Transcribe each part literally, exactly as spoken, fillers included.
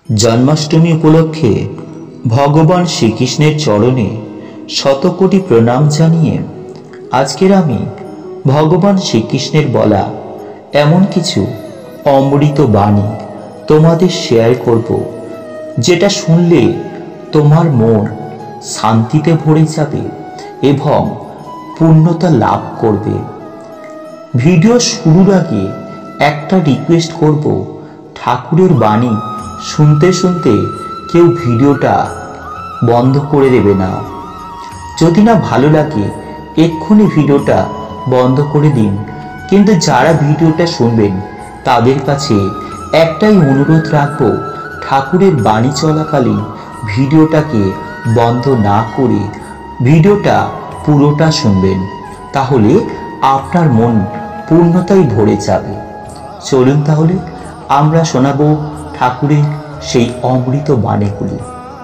जन्माष्टमी उपलक्षे भगवान श्रीकृष्णेर चरणे शतकोटी प्रणाम जानिए आजकेर आमी भगवान श्रीकृष्णेर बला एमन किछु अमृत बाणी तोमादेर शेयर करब जेटा शुनले तोमार मन शांतिते भरे जाबे एवं पूर्णता लाभ करबे। भिडियो शुरूर आगे एकटा रिक्वेस्ट करब, ठाकुरेर बाणी सुनते सुनते केउ भिडियोटा बंध करे देबे ना। यदि ना भालो लागे एक्षुनि भिडियोटा बंध करे दिन, किन्तु जारा भिडियोटा शुनबेन तादेर काछे एकटाई अनुरोध राखबो, ठाकुरेर बाणी चलाकालीन भिडियोटाके बंध ना करे भिडियोटा पुरोटा शुनबेन, ताहले आपनार मन पूर्णताय भरे जाबे। चलुन ताहले आमरा शोनाबो ठाकुरेर सेई अमृत बाणीगुली।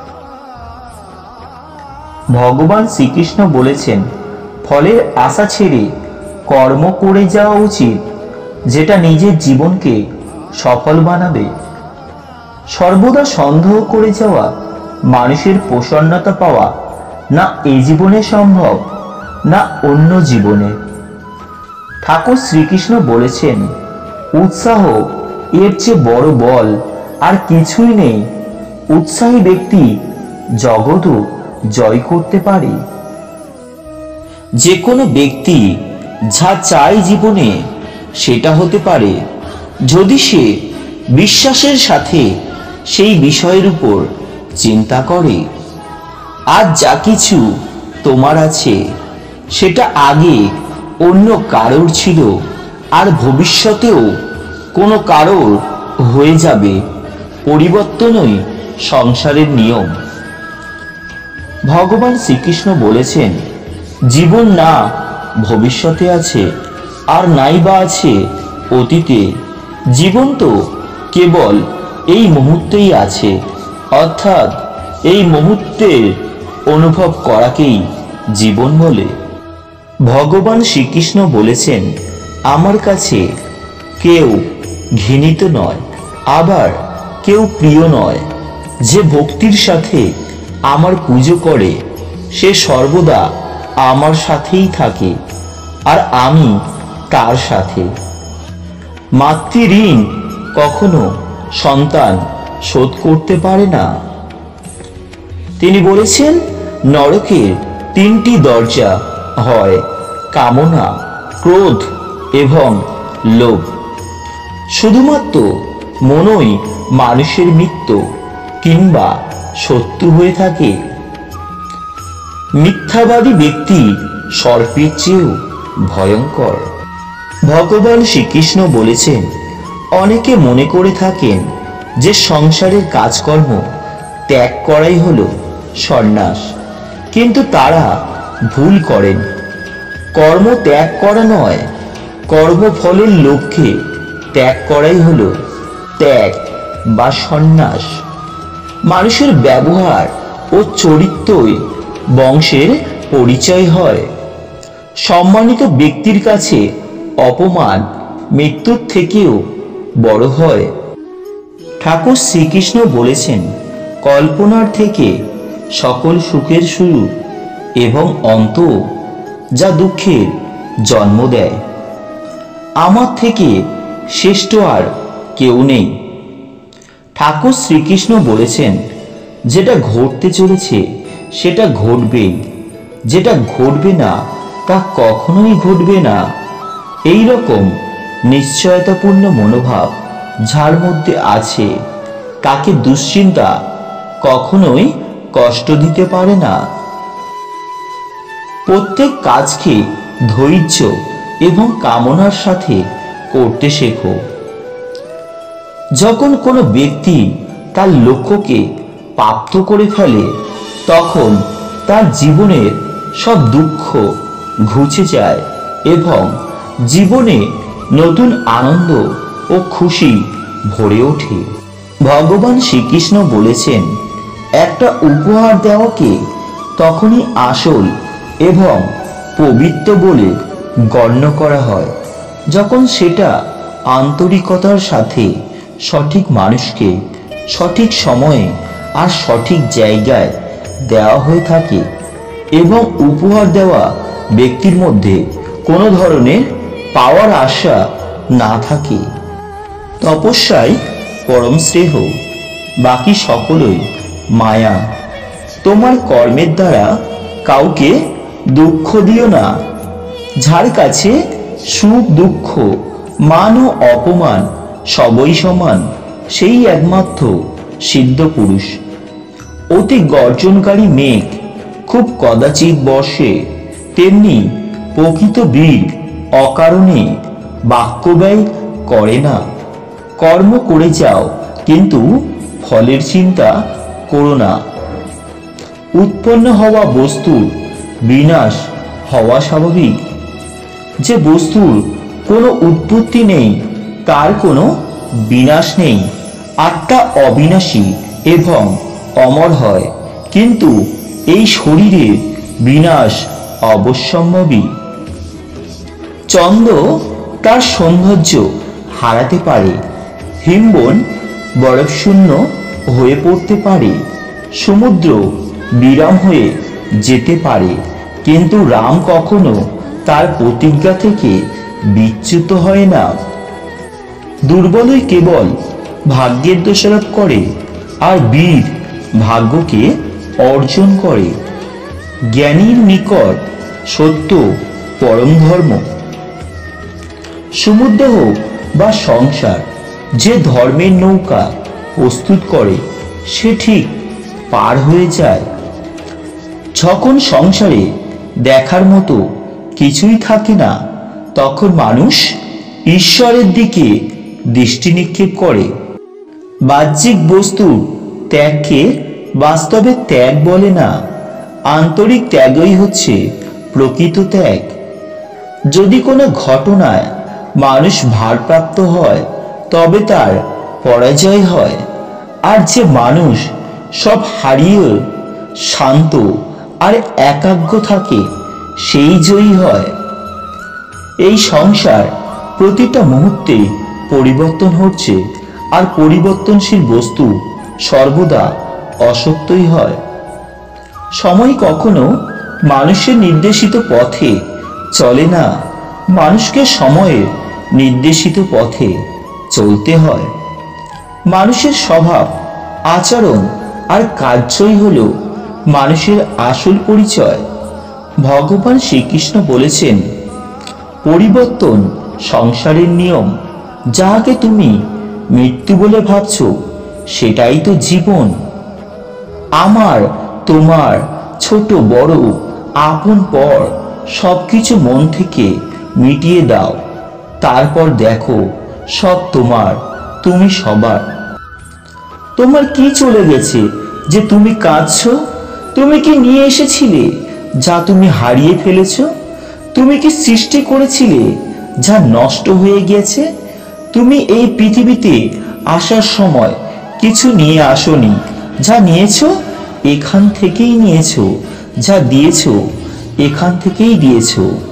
भगवान श्रीकृष्ण बोलेছেন, फलेर आशा छेड़े कर्म करे जाওয়া उचित जेटा निजेर जीवनके सफल बानाबे। सर्वदा सन्देह करे जाওয়া मानुषेर प्रसन्नता पाওয়া ना ए जीवने सम्भव ना अन्य जीवने। ठाकुर श्रीकृष्ण बोलेছেন, उत्साह एर चेয়ে बड़ बल আর কিছুই নেই। उत्साही व्यक्ति जगतও জয় করতে পারে। যে কোনো ব্যক্তি যা চায় জীবনে সেটা হতে পারে যদি সে বিশ্বাসের সাথে সেই বিষয়ের উপর চিন্তা করে। আজ যা কিছু তোমার আছে সেটা আগে অন্য কারোর ছিল আর ভবিষ্যতেও কোনো কারোর হয়ে যাবে। পরিবর্তনই সংসারের নিয়ম। ভগবান শ্রীকৃষ্ণ বলেছেন, জীবন না ভবিষ্যতে আছে আর নাই বা আছে অতীতে, জীবন তো কেবল এই মুহূর্তেই আছে, অর্থাৎ এই মুহূর্তের অনুভব করাকেই জীবন বলে। ভগবান শ্রীকৃষ্ণ বলেছেন, আমার কাছে কেউ ঘৃণিত নয় আবার কেউ প্রিয় নয়। যে ভক্তির সাথে আমার পুজো করে সে সর্বদা আমার সাথেই থাকে আর আমি তার সাথে। মাতৃঋণ কখনো সন্তান শোধ করতে পারে না। তিনি বলেছেন, নরকের তিনটি দরজা হয় কামনা, ক্রোধ এবং লোভ। শুধুমাত্র মনই মানুষের মৃত্যু কিংবা শত্রু হয়ে থাকে। মিথ্যাবাদী ব্যক্তি সর্পের চেয়েও ভয়ঙ্কর। ভগবান শ্রীকৃষ্ণ বলেছেন, অনেকে মনে করে থাকেন যে সংসারের কাজকর্ম ত্যাগ করাই হলো সন্ন্যাস, কিন্তু তারা ভুল করেন। কর্ম ত্যাগ করা নয়, কর্মফলের লক্ষ্যে ত্যাগ করাই হলো ত্যাগ বা সন্ন্যাস। মানুষের ব্যবহার ও চরিত্রই বংশের পরিচয় হয়। সম্মানিত ব্যক্তির কাছে অপমান মৃত্যুর থেকেও বড় হয়। ঠাকুর শ্রীকৃষ্ণ বলেছেন, কল্পনার থেকে সকল সুখের শুরু এবং অন্ত, যা দুঃখের জন্ম দেয়। আমার থেকে শ্রেষ্ঠ আর কেউ নেই। ঠাকুর শ্রীকৃষ্ণ বলেছেন, যেটা ঘটতে চলেছে সেটা ঘটবেই, যেটা ঘটবে না তা কখনোই ঘটবে না। এই রকম নিশ্চয়তাপূর্ণ মনোভাব যার মধ্যে আছে তাকে দুশ্চিন্তা কখনোই কষ্ট দিতে পারে না। প্রত্যেক কাজকে ধৈর্য এবং কামনার সাথে করতে শেখো। যখন কোনো ব্যক্তি তার লক্ষ্যকে প্রাপ্ত করে ফেলে তখন তার জীবনের সব দুঃখ ঘুচে যায় এবং জীবনে নতুন আনন্দ ও খুশি ভরে ওঠে। ভগবান শ্রীকৃষ্ণ বলেছেন, একটা উপহার দেওয়াকে তখনই আসল এবং পবিত্র বলে গণ্য করা হয় যখন সেটা আন্তরিকতার সাথে সঠিক মানুষকে সঠিক সময়ে আর সঠিক জায়গায় দেওয়া হয়ে থাকে এবং উপহার দেওয়া ব্যক্তির মধ্যে কোনো ধরনের পাওয়ার আশা না থাকে। তপস্যায় পরম শ্রেয়, বাকি সকলই মায়া। তোমার কর্মের দ্বারা কাউকে দুঃখ দিও না। যার কাছে সুখ দুঃখ মান ও অপমান সবই সমান, সেই একমাত্র সিদ্ধ পুরুষ। অতি গর্জনকারী মেঘ খুব কদাচিৎ বর্ষে, তেমনি প্রকৃত বীর অকারণে বাক্য ব্যয় করে না। কর্ম করে যাও, কিন্তু ফলের চিন্তা করো না। উৎপন্ন হওয়া বস্তুর বিনাশ হওয়া স্বাভাবিক। যে বস্তুর কোনো উৎপত্তি নেই তার কোনো বিনাশ নেই। আত্মা অবিনাশী এবং অমর হয়, কিন্তু এই শরীরের বিনাশ অবশ্যম্ভাবী। চন্দ্র তার সৌন্দর্য হারাতে পারে, হিমবন বরফশূন্য হয়ে পড়তে পারে, সমুদ্র বিরাম হয়ে যেতে পারে, কিন্তু রাম কখনো তার প্রতিজ্ঞা থেকে বিচ্যুত হয় না। দুর্বলই কেবল ভাগ্যের দোষারোপ করে, আর বীর ভাগ্যকে অর্জন করে। জ্ঞানীর নিকট সত্য পরম ধর্ম। সমুদ্র হোক বা সংসার, যে ধর্মের নৌকা প্রস্তুত করে সে ঠিক পার হয়ে যায়। যখন সংসারে দেখার মতো কিছুই থাকে না, তখন মানুষ ঈশ্বরের দিকে দৃষ্টি নিক্ষেপ করে। বাহ্যিক বস্তুর ত্যাগকে বাস্তবে ত্যাগ বলে না, আন্তরিক ত্যাগই হচ্ছে প্রকৃত ত্যাগ। যদি কোনো ঘটনায় মানুষ ভারপ্রাপ্ত হয় তবে তার পরাজয় হয়, আর যে মানুষ সব হারিয়ে শান্ত আর একাগ্র থাকে সেই জয়ী হয়। এই সংসার প্রতিটা মুহূর্তে পরিবর্তন হচ্ছে, আর পরিবর্তনশীল বস্তু সর্বদা অসত্যই হয়। সময় কখনো মানুষের নির্দেশিত পথে চলে না, মানুষকে সময়ের নির্দেশিত পথে চলতে হয়। মানুষের স্বভাব, আচরণ আর কার্যই হলো মানুষের আসল পরিচয়। ভগবান শ্রীকৃষ্ণ বলেছেন, পরিবর্তন সংসারের নিয়ম। যাহাকে তুমি মৃত্যু বলে ভাবছ সেটাই তো জীবন। আমার তোমার ছোট বড় আপন পর সবকিছু মন থেকে মিটিয়ে দাও, তারপর দেখো সব তোমার, তুমি সবার। তোমার কি চলে গেছে যে তুমি কাঁদছো? তুমি কি নিয়ে এসেছিলে যা তুমি হারিয়ে ফেলেছ? তুমি কি সৃষ্টি করেছিলে যা নষ্ট হয়ে গেছে? তুমি এই পৃথিবীতে আসার সময় কিছু নিয়ে আসোনি, যা নিয়েছো এখান থেকেই নিয়েছো, যা দিয়েছো এখান থেকেই দিয়েছো।